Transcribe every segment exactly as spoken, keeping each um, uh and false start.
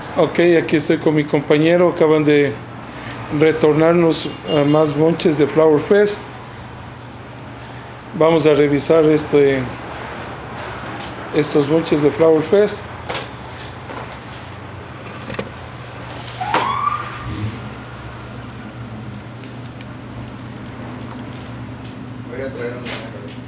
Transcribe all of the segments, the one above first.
Ok, aquí estoy con mi compañero. Acaban de retornarnos a más bonches de Flower Fest. Vamos a revisar este, estos bonches de Flower Fest. Voy a traer una.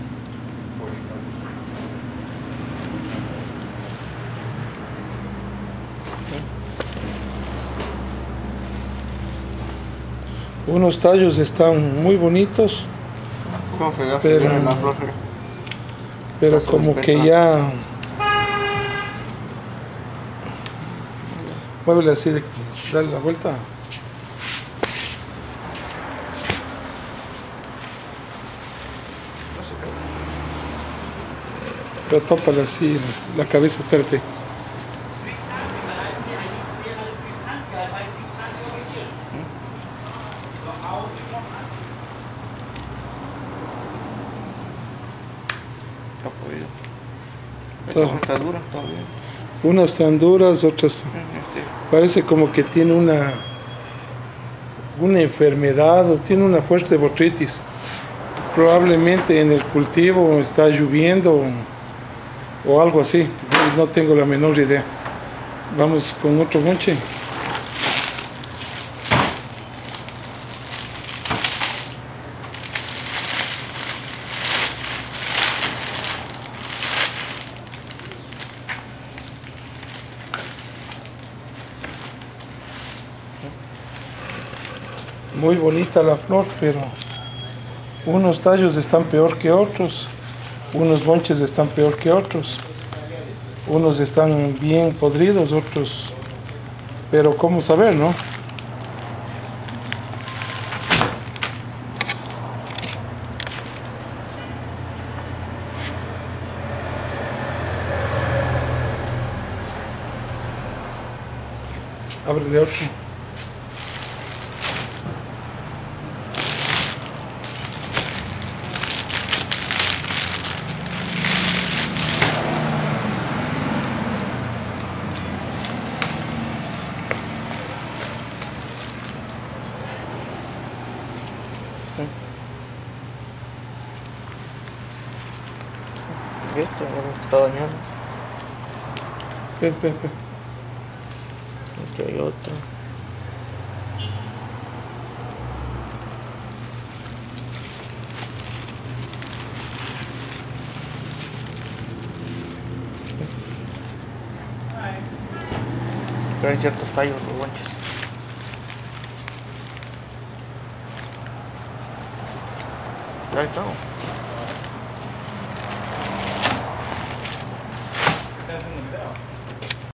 Unos tallos están muy bonitos, ¿Cómo se da? pero, En la flor, pero ya se como que despeta. ya... Muévele así, de- dale la vuelta. Pero tópale así la cabeza, espérate. No ha podido. Todo. Esta no está dura todavía. Unas están duras, otras... Sí. Parece como que tiene una... una enfermedad o tiene una fuerte botrytis. Probablemente en el cultivo está lloviendo o, o algo así. No tengo la menor idea. Vamos con otro bonche. Muy bonita la flor, pero unos tallos están peor que otros, unos bonches están peor que otros, unos están bien podridos, otros, pero cómo saber, ¿no? Ábrele otro. Este no está dañado. Espera, espera, espera. Aquí hay otro. Pero hay ciertos tallos, los guanches. Ahí está. That's in the bell.